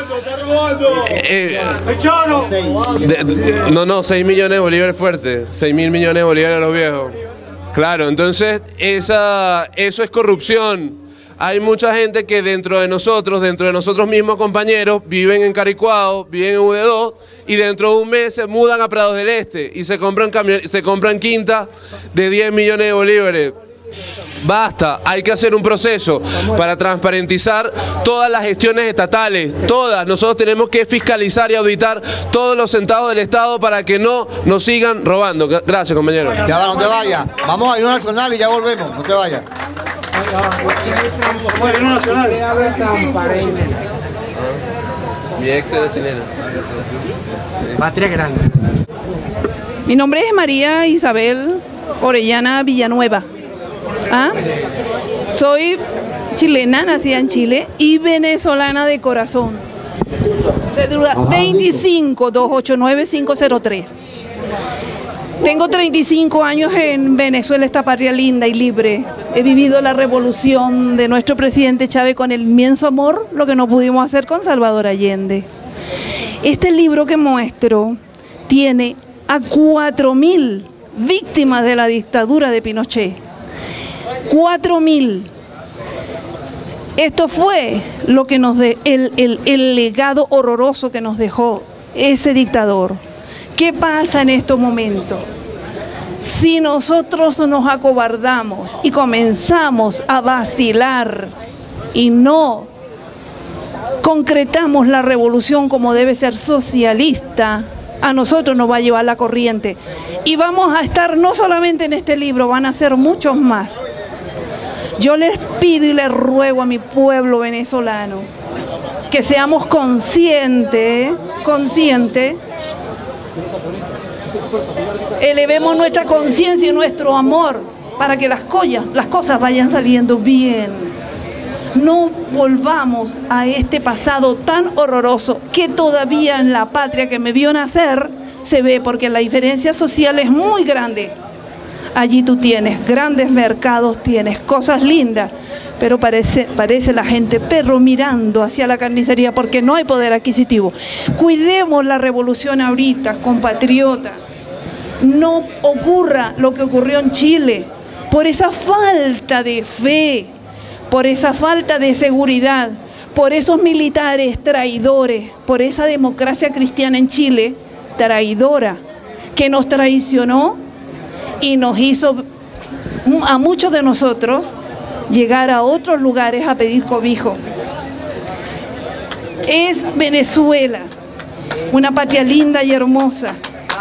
¡Está robando! No, 6 millones de bolívares fuertes, 6.000 millones de bolívares a los viejos. Claro, entonces eso es corrupción. Hay mucha gente que dentro de nosotros mismos compañeros, viven en Caricuao, viven en UD2 y dentro de un mes se mudan a Prados del Este y se compran quintas de 10 millones de bolívares. Basta, hay que hacer un proceso para transparentizar todas las gestiones estatales, todas. Nosotros tenemos que fiscalizar y auditar todos los centavos del Estado para que no nos sigan robando. Gracias, compañero. Ya va, no te vayas. Vamos a ir a nacional y ya volvemos. No te vayas. Mi ex era chilena. Patria grande. Mi nombre es María Isabel Orellana Villanueva. Soy chilena, nacida en Chile y venezolana de corazón. Cédula 25-289-503. Tengo 35 años en Venezuela, esta patria linda y libre. He vivido la revolución de nuestro presidente Chávez con el inmenso amor, lo que no pudimos hacer con Salvador Allende. Este libro que muestro tiene a 4.000 víctimas de la dictadura de Pinochet. 4.000. Esto fue lo que el legado horroroso que nos dejó ese dictador. ¿Qué pasa en estos momentos? Si nosotros nos acobardamos y comenzamos a vacilar y no concretamos la revolución como debe ser socialista, a nosotros nos va a llevar la corriente. Y vamos a estar no solamente en este libro, van a ser muchos más. Yo les pido y les ruego a mi pueblo venezolano que seamos conscientes, elevemos nuestra conciencia y nuestro amor para que las cosas vayan saliendo bien. No volvamos a este pasado tan horroroso que todavía en la patria que me vio nacer se ve, porque la diferencia social es muy grande. Allí tú tienes grandes mercados, tienes cosas lindas, pero parece la gente perro mirando hacia la carnicería porque no hay poder adquisitivo. Cuidemos la revolución ahorita, compatriotas. No ocurra lo que ocurrió en Chile, por esa falta de fe, por esa falta de seguridad, por esos militares traidores, por esa democracia cristiana en Chile, traidora, que nos traicionó y nos hizo a muchos de nosotros llegar a otros lugares a pedir cobijo. Es Venezuela, una patria linda y hermosa.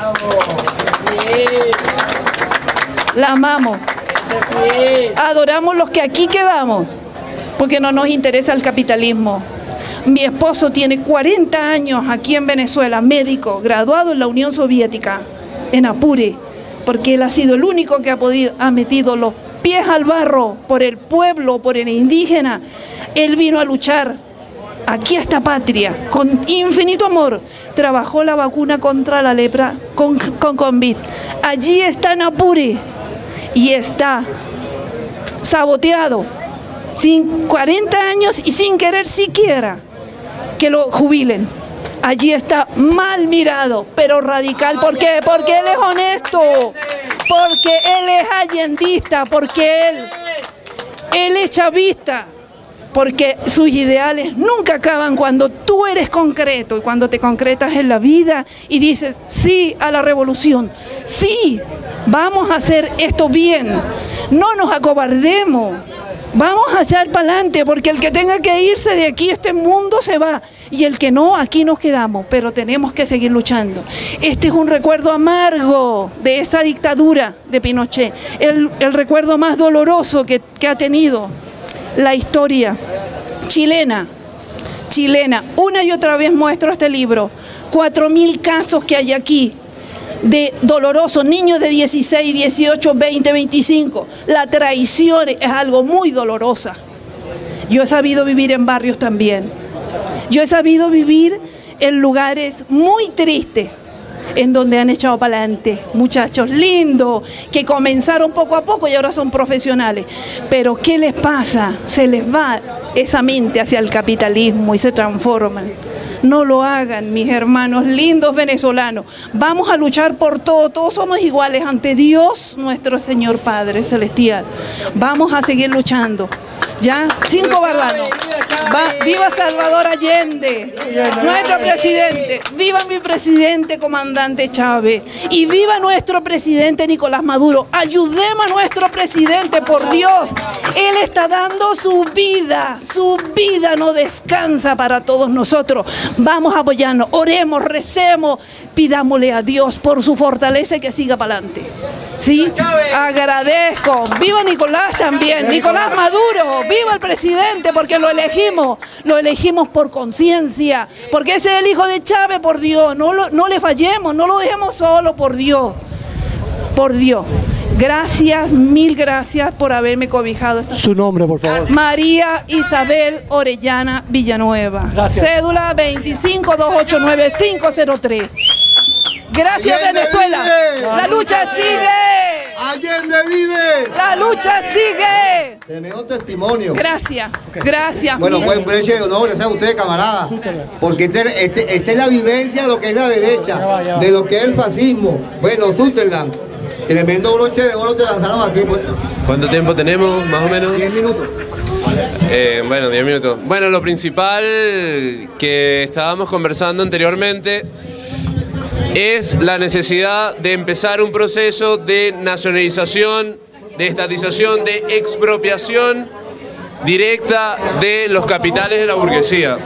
La amamos. Adoramos los que aquí quedamos, porque no nos interesa el capitalismo. Mi esposo tiene 40 años aquí en Venezuela, médico, graduado en la Unión Soviética, en Apure, porque él ha sido el único que ha metido los pies al barro por el pueblo, por el indígena. Él vino a luchar aquí a esta patria con infinito amor. Trabajó la vacuna contra la lepra con COVID. Allí está en Apure y está saboteado sin 40 años y sin querer siquiera que lo jubilen. Allí está mal mirado, pero radical. ¿Por qué? Porque él es honesto, porque él es allendista, porque él es chavista, porque sus ideales nunca acaban cuando tú eres concreto y cuando te concretas en la vida y dices sí a la revolución, sí, vamos a hacer esto bien, no nos acobardemos. Vamos a echar para adelante, porque el que tenga que irse de aquí, este mundo se va, y el que no, aquí nos quedamos, pero tenemos que seguir luchando. Este es un recuerdo amargo de esa dictadura de Pinochet, el recuerdo más doloroso que ha tenido la historia chilena. Una y otra vez muestro este libro, 4.000 casos que hay aquí, de dolorosos, niños de 16, 18, 20, 25. La traición es algo muy dolorosa. Yo he sabido vivir en barrios también. Yo he sabido vivir en lugares muy tristes, en donde han echado para adelante muchachos lindos, que comenzaron poco a poco y ahora son profesionales. Pero ¿qué les pasa? Se les va esa mente hacia el capitalismo y se transforman. No lo hagan, mis hermanos lindos venezolanos. Vamos a luchar por todo. Todos somos iguales ante Dios, nuestro Señor Padre Celestial. Vamos a seguir luchando. ¿Ya? Sin cobardarnos. ¡Viva Salvador Allende, nuestro presidente! ¡Viva mi presidente, comandante Chávez! ¡Y viva nuestro presidente Nicolás Maduro! ¡Ayudemos a nuestro presidente, por Dios! Él está dando su vida no descansa para todos nosotros. Vamos a apoyarnos, oremos, recemos, pidámosle a Dios por su fortaleza y que siga para adelante. ¿Sí? Agradezco. ¡Viva Nicolás también! ¡Nicolás Maduro! ¡Viva el presidente! Porque lo elegimos por conciencia, porque ese es el hijo de Chávez, por Dios. No le fallemos, no lo dejemos solo, por Dios. Por Dios. Gracias, mil gracias por haberme cobijado. Su nombre, por favor. María Isabel Orellana Villanueva. Gracias. Cédula 25289503. Gracias, Allende Venezuela. vive. La lucha sigue. Allende vive. La lucha sigue. Tenemos testimonio. Gracias. Gracias. Bueno, mil. buen breche de honor, gracias a ustedes, camaradas. Porque esta es la vivencia de lo que es la derecha, de lo que es el fascismo. Bueno, Sutherland, tremendo broche de oro te lanzaron aquí. Pues. ¿Cuánto tiempo tenemos, más o menos? 10 minutos. Bueno, 10 minutos. Bueno, lo principal que estábamos conversando anteriormente es la necesidad de empezar un proceso de nacionalización, de estatización, de expropiación directa de los capitales de la burguesía.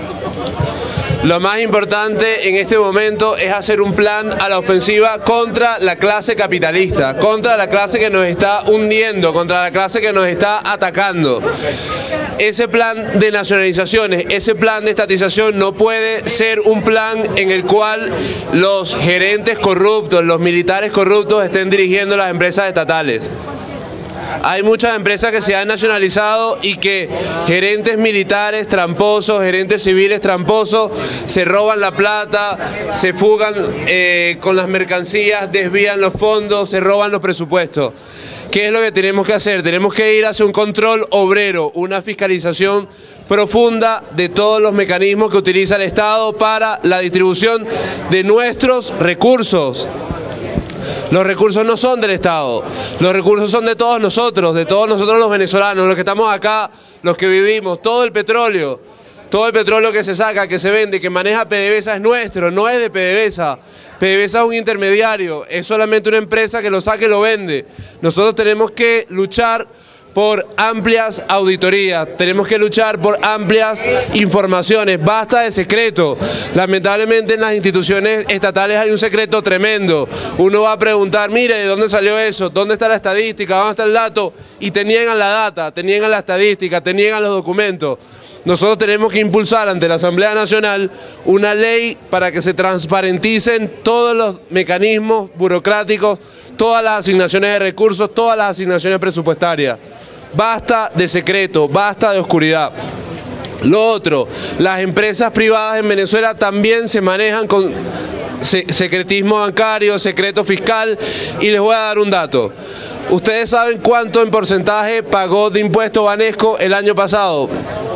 Lo más importante en este momento es hacer un plan a la ofensiva contra la clase capitalista, contra la clase que nos está hundiendo, contra la clase que nos está atacando. Ese plan de nacionalizaciones, ese plan de estatización no puede ser un plan en el cual los gerentes corruptos, los militares corruptos estén dirigiendo las empresas estatales. Hay muchas empresas que se han nacionalizado y que gerentes militares tramposos, gerentes civiles tramposos, se roban la plata, se fugan con las mercancías, desvían los fondos, se roban los presupuestos. ¿Qué es lo que tenemos que hacer? Tenemos que ir hacia un control obrero, una fiscalización profunda de todos los mecanismos que utiliza el Estado para la distribución de nuestros recursos. Los recursos no son del Estado, los recursos son de todos nosotros los venezolanos, los que estamos acá, los que vivimos. Todo el petróleo que se saca, que se vende, que maneja PDVSA es nuestro, no es de PDVSA. PDVSA es un intermediario, es solamente una empresa que lo saca y lo vende. Nosotros tenemos que luchar por amplias auditorías, tenemos que luchar por amplias informaciones, basta de secreto. Lamentablemente en las instituciones estatales hay un secreto tremendo. Uno va a preguntar, mire, ¿de dónde salió eso? ¿Dónde está la estadística? ¿Dónde está el dato? Y te niegan la data, te niegan la estadística, te niegan los documentos. Nosotros tenemos que impulsar ante la Asamblea Nacional una ley para que se transparenticen todos los mecanismos burocráticos, todas las asignaciones de recursos, todas las asignaciones presupuestarias. Basta de secreto, basta de oscuridad. Lo otro, las empresas privadas en Venezuela también se manejan con secretismo bancario, secreto fiscal, y les voy a dar un dato. ¿Ustedes saben cuánto en porcentaje pagó de impuesto Banesco el año pasado?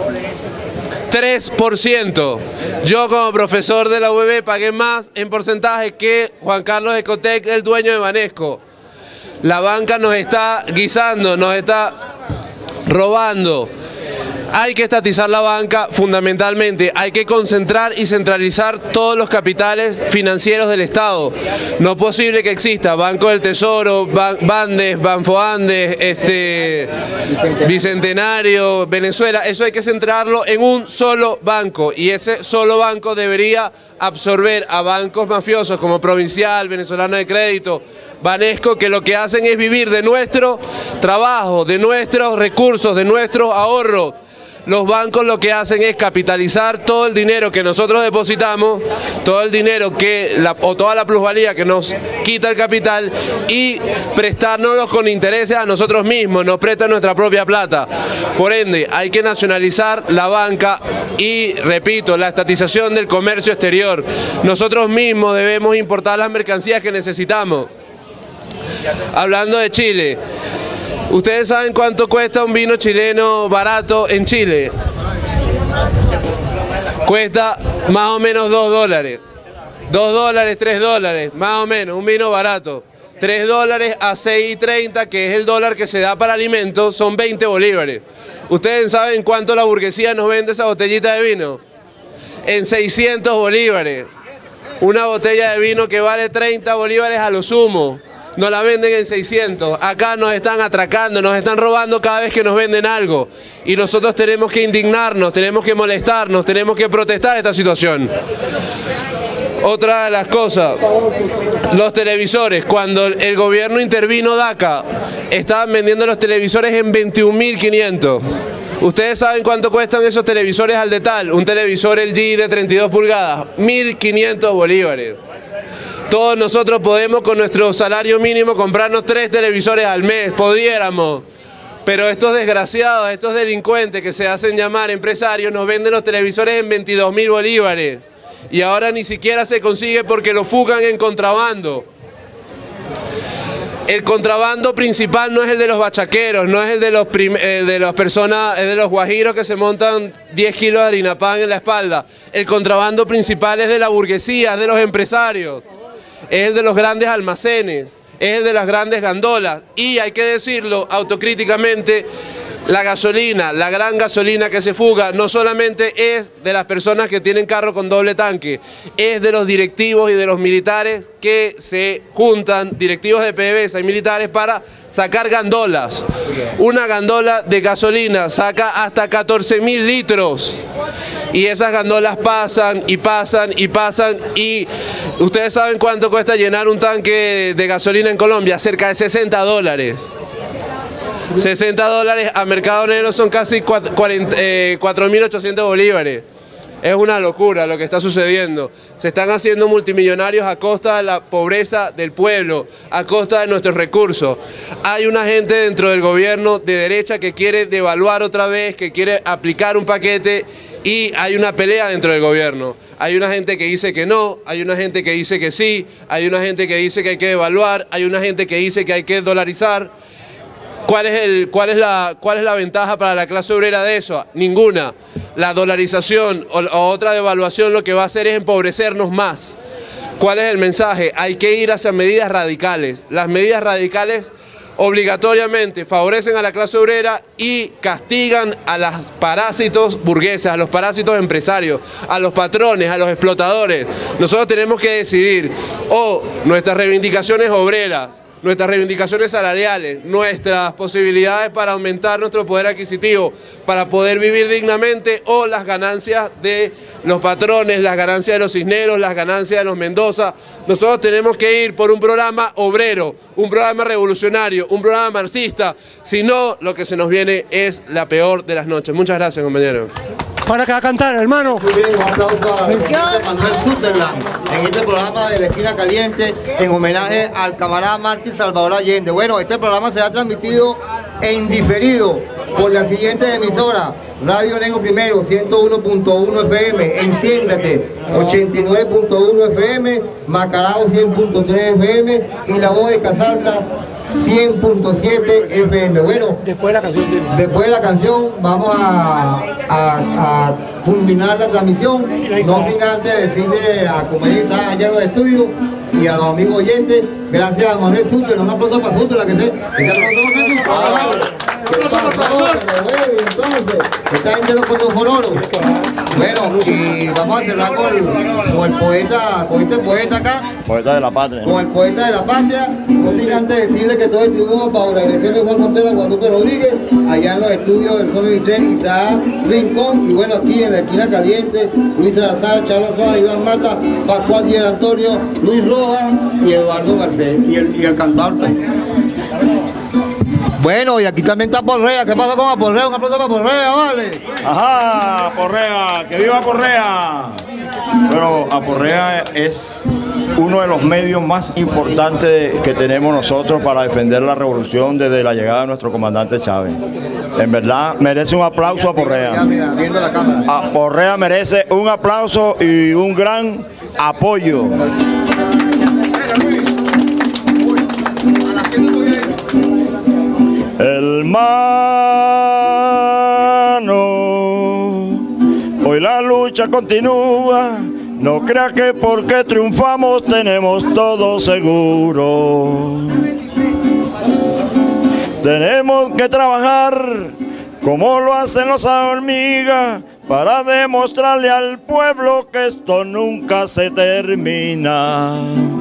3%. Yo como profesor de la UBB pagué más en porcentaje que Juan Carlos Ecotec, el dueño de Banesco. La banca nos está guisando, nos está robando. Hay que estatizar la banca fundamentalmente, hay que concentrar y centralizar todos los capitales financieros del Estado. No es posible que exista Banco del Tesoro, Bandes, Banfoandes, Bicentenario, Venezuela. Eso hay que centrarlo en un solo banco y ese solo banco debería absorber a bancos mafiosos como Provincial, Venezolano de Crédito, Banesco, que lo que hacen es vivir de nuestro trabajo, de nuestros recursos, de nuestros ahorros. Los bancos lo que hacen es capitalizar todo el dinero que nosotros depositamos, todo el dinero o toda la plusvalía que nos quita el capital y prestárnoslos con intereses a nosotros mismos, nos prestan nuestra propia plata. Por ende, hay que nacionalizar la banca y, repito, la estatización del comercio exterior. Nosotros mismos debemos importar las mercancías que necesitamos. Hablando de Chile, ¿ustedes saben cuánto cuesta un vino chileno barato en Chile? Cuesta más o menos $2. $2, $3, más o menos, un vino barato. $3 a 6.30, que es el dólar que se da para alimentos, son 20 bolívares. ¿Ustedes saben cuánto la burguesía nos vende esa botellita de vino? En 600 bolívares. Una botella de vino que vale 30 bolívares a lo sumo. Nos la venden en 600, acá nos están atracando, nos están robando cada vez que nos venden algo. Y nosotros tenemos que indignarnos, tenemos que molestarnos, tenemos que protestar esta situación. Otra de las cosas, los televisores, cuando el gobierno intervino DACA, estaban vendiendo los televisores en 21.500. ¿Ustedes saben cuánto cuestan esos televisores al detal? Un televisor LG de 32 pulgadas, 1.500 bolívares. Todos nosotros podemos con nuestro salario mínimo comprarnos 3 televisores al mes, pudiéramos. Pero estos desgraciados, estos delincuentes que se hacen llamar empresarios, nos venden los televisores en 22.000 bolívares. Y ahora ni siquiera se consigue porque lo fugan en contrabando. El contrabando principal no es el de los bachaqueros, no es el de las personas, es de los guajiros que se montan 10 kilos de harina pan en la espalda. El contrabando principal es de la burguesía, es de los empresarios. Es el de los grandes almacenes, es el de las grandes gandolas y hay que decirlo autocríticamente, la gasolina, la gran gasolina que se fuga no solamente es de las personas que tienen carro con doble tanque, es de los directivos y de los militares que se juntan, directivos de PDVSA y militares para sacar gandolas. Una gandola de gasolina saca hasta 14.000 litros. Y esas gandolas pasan y pasan y pasan y ustedes saben cuánto cuesta llenar un tanque de gasolina en Colombia, cerca de $60. $60 a mercado negro son casi 4.800 bolívares. Es una locura lo que está sucediendo. Se están haciendo multimillonarios a costa de la pobreza del pueblo, a costa de nuestros recursos. Hay una gente dentro del gobierno de derecha que quiere devaluar otra vez, que quiere aplicar un paquete y hay una pelea dentro del gobierno. Hay una gente que dice que no, hay una gente que dice que sí, hay una gente que dice que hay que devaluar, hay una gente que dice que hay que dolarizar. ¿Cuál es la ventaja para la clase obrera de eso? Ninguna. La dolarización o otra devaluación lo que va a hacer es empobrecernos más. ¿Cuál es el mensaje? Hay que ir hacia medidas radicales. Las medidas radicales obligatoriamente favorecen a la clase obrera y castigan a los parásitos burgueses, a los parásitos empresarios, a los patrones, a los explotadores. Nosotros tenemos que decidir o nuestras reivindicaciones obreras, nuestras reivindicaciones salariales, nuestras posibilidades para aumentar nuestro poder adquisitivo, para poder vivir dignamente, o las ganancias de los patrones, las ganancias de los Cisneros, las ganancias de los Mendoza. Nosotros tenemos que ir por un programa obrero, un programa revolucionario, un programa marxista, si no, lo que se nos viene es la peor de las noches. Muchas gracias, compañeros. Para que va a cantar, hermano. Muy bien, un aplauso a Manuel Sutherland en este programa de La Esquina Caliente en homenaje al camarada Mártir Salvador Allende. Bueno, este programa será transmitido en diferido por las siguientes emisoras: Radio Lengo Primero, 101.1 FM, Enciéndate, 89.1 FM, Macarao, 100.3 FM y La Voz de Casalta, 100.7 FM. Bueno, después de la canción vamos a culminar la transmisión, no sin antes decirle a Comedia allá en los estudios y a los amigos oyentes, gracias a Manuel Sutter, un aplauso para Sutter, la que se... Entonces, esta gente no conoce Fororo. Bueno, y vamos a cerrar con el poeta, con este poeta acá. Poeta de la patria. Con el poeta de la patria. No sin antes decirle que todos estuvimos para agradecerle a Juan Montero, a Guadalupe Rodríguez, allá en los estudios del Sol 23, Isaac Rincón, y bueno, aquí en la esquina caliente, Luis Salazar, Charles Sosa, Iván Mata, Pascual Díaz Antonio, Luis Rojas y Eduardo Garcés, y el cantante. Bueno, y aquí también está Porrea. ¿Qué pasa con Aporrea? Un aplauso para Porrea, ¿vale? Ajá, Porrea, que viva Porrea. Bueno, Aporrea es uno de los medios más importantes que tenemos nosotros para defender la revolución desde la llegada de nuestro comandante Chávez. En verdad, merece un aplauso a Porrea. Mira, viendo la cámara. Porrea merece un aplauso y un gran apoyo. Hermano, hoy la lucha continúa, no crea que porque triunfamos tenemos todo seguro. Tenemos que trabajar como lo hacen los hormigas para demostrarle al pueblo que esto nunca se termina.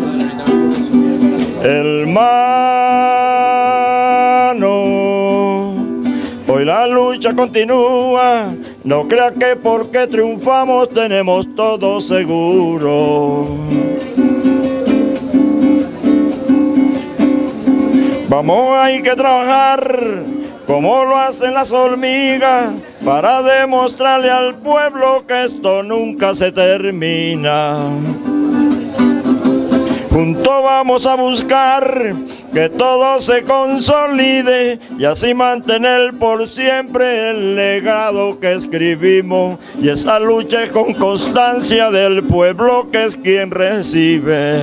Hermano, hoy la lucha continúa, no crea que porque triunfamos tenemos todo seguro. Vamos, hay que trabajar como lo hacen las hormigas para demostrarle al pueblo que esto nunca se termina. Juntos vamos a buscar que todo se consolide y así mantener por siempre el legado que escribimos. Y esa lucha es con constancia del pueblo que es quien recibe.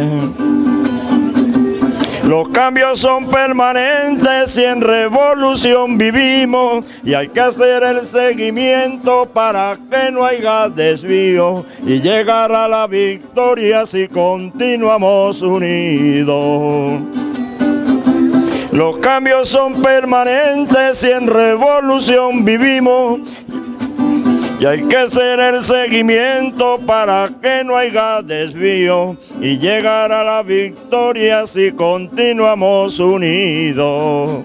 Los cambios son permanentes y en revolución vivimos y hay que hacer el seguimiento para que no haya desvío y llegar a la victoria si continuamos unidos. Los cambios son permanentes y en revolución vivimos y hay que hacer el seguimiento para que no haya desvío y llegar a la victoria si continuamos unidos.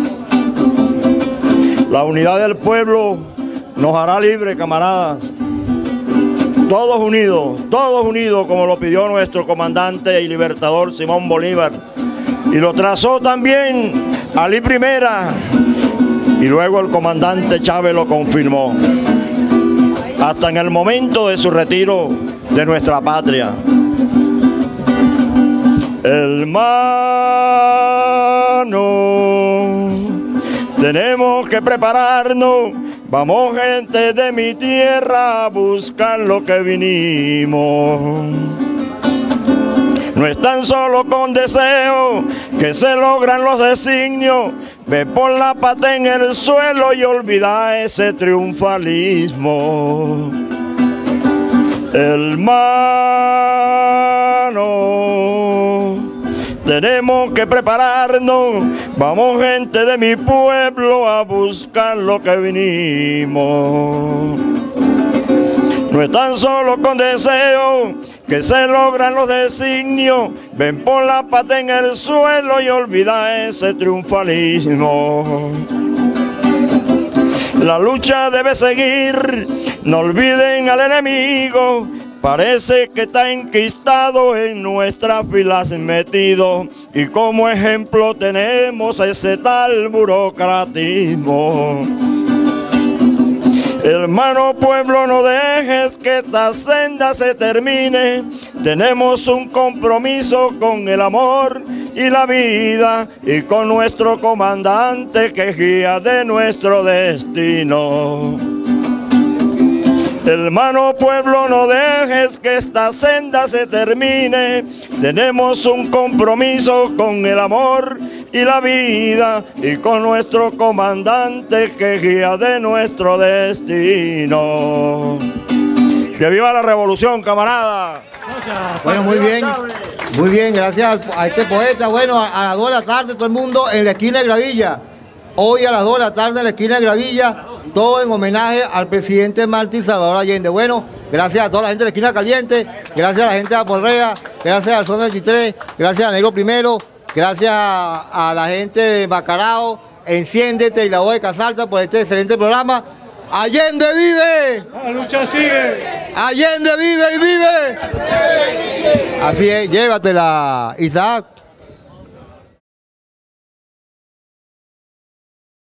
La unidad del pueblo nos hará libres, camaradas. Todos unidos como lo pidió nuestro comandante y libertador Simón Bolívar. Y lo trazó también Alí Primera y luego el comandante Chávez lo confirmó. Hasta en el momento de su retiro de nuestra patria. Hermano, tenemos que prepararnos, vamos gente de mi tierra a buscar lo que vinimos. No es tan solo con deseo que se logran los designios, ve por la pata en el suelo y olvida ese triunfalismo. Hermano, tenemos que prepararnos, vamos gente de mi pueblo a buscar lo que vinimos. No es tan solo con deseo que se logran los designios, ven por la pata en el suelo y olvida ese triunfalismo. La lucha debe seguir, no olviden al enemigo, parece que está enquistado en nuestras filas metido, y como ejemplo tenemos ese tal burocratismo. Hermano pueblo, no dejes que esta senda se termine. Tenemos un compromiso con el amor y la vida y con nuestro comandante que guía de nuestro destino. Hermano pueblo, no dejes que esta senda se termine. Tenemos un compromiso con el amor y la vida y con nuestro comandante que guía de nuestro destino. ¡Que viva la revolución, camarada! Bueno, muy bien, gracias a este poeta. Bueno, a las 2 de la tarde todo el mundo en la esquina de Gravilla. Hoy a las 2 de la tarde en la esquina de Gravilla, todo en homenaje al presidente Martín Salvador Allende. Bueno, gracias a toda la gente de la esquina caliente, gracias a la gente de Aporrea, gracias al Zona 23, gracias a Negro Primero, gracias a la gente de Bacarao, Enciéndete y la voz de Casalta por este excelente programa. ¡Allende vive! ¡La lucha sigue! ¡Allende vive y vive! Así es, llévatela, Isaac.